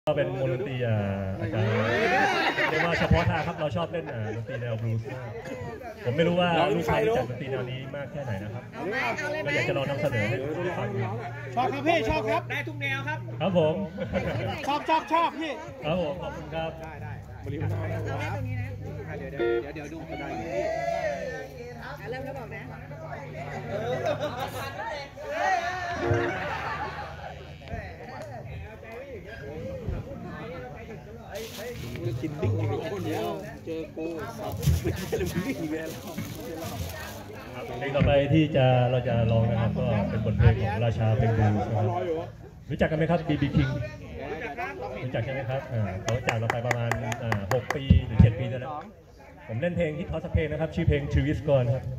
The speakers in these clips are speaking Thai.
ก็เป็นวงดนตรีอาจารย์เรียกว่าเฉพาะทางครับเราชอบเล่นดนตรีแนวบลูส์ผมไม่รู้ว่าลูกชายรู้จักดนตรีแนวนี้มากแค่ไหนนะครับก็อยากจะลองนำเสนอให้ฟังชอบครับพี่ชอบครับได้ทุกแนวครับครับผมชอบพี่ครับผมขอบคุณครับได้บริวารครับเดี๋ยวดูกระดานพี่เริ่มแล้วบอกนะกินดิ้งอยู่คนเดียวเจอโก้สับไม่ใช่เลยดิ้งอีกแล้วเพลงต่อไปที่เราจะลองนะครับก็เป็นบทเพลงของราชาเพลงบลูส์นะครับรู้จักกันไหมครับบีคิงรู้จักใช่ไหมครับเขาจากเราไปประมาณ6 ปีหรือ7 ปีแล้วผมเล่นเพลงฮิตฮอตสักเพลงนะครับชื่อเพลงชีวิตก่อนครับ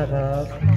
นะครับ